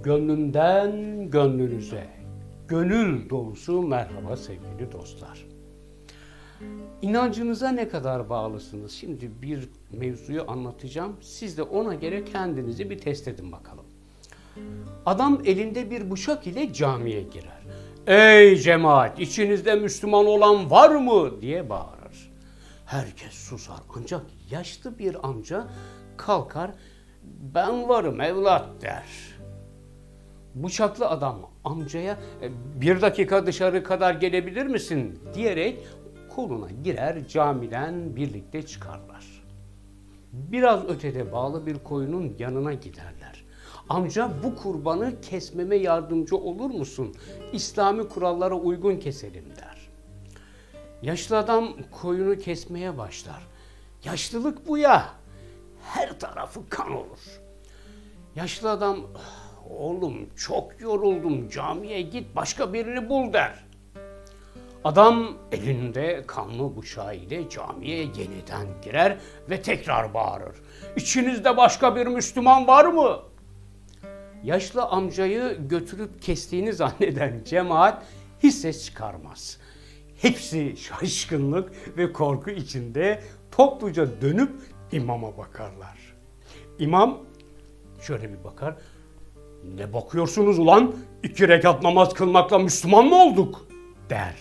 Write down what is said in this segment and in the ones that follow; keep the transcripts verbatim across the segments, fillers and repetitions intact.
Gönlümden gönlünüze, gönül dolusu merhaba sevgili dostlar. İnancınıza ne kadar bağlısınız? Şimdi bir mevzuyu anlatacağım. Siz de ona göre kendinizi bir test edin bakalım. Adam elinde bir bıçak ile camiye girer. Ey cemaat, içinizde Müslüman olan var mı diye bağırır. Herkes susar, ancak yaşlı bir amca kalkar, ben varım evlat der. Bıçaklı adam amcaya bir dakika dışarı kadar gelebilir misin diyerek koluna girer, camiden birlikte çıkarlar. Biraz ötede bağlı bir koyunun yanına giderler. Amca, bu kurbanı kesmeme yardımcı olur musun? İslami kurallara uygun keselim der. Yaşlı adam koyunu kesmeye başlar. Yaşlılık bu ya, her tarafı kan olur. Yaşlı adam, oğlum çok yoruldum, camiye git başka birini bul der. Adam elinde kanlı bıçağı ile camiye yeniden girer ve tekrar bağırır. İçinizde başka bir Müslüman var mı? Yaşlı amcayı götürüp kestiğini zanneden cemaat hiç ses çıkarmaz. Hepsi şaşkınlık ve korku içinde topluca dönüp imama bakarlar. İmam şöyle bir bakar. Ne bakıyorsunuz ulan? İki rekat namaz kılmakla Müslüman mı olduk? Der.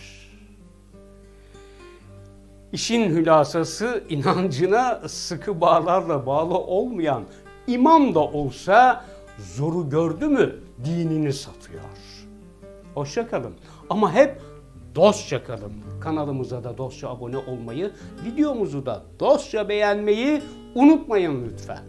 İşin hülasası, inancına sıkı bağlarla bağlı olmayan imam da olsa zoru gördü mü dinini satıyor. Hoşça kalın ama hep dostça kalın. Kanalımıza da dostça abone olmayı, videomuzu da dostça beğenmeyi unutmayın lütfen.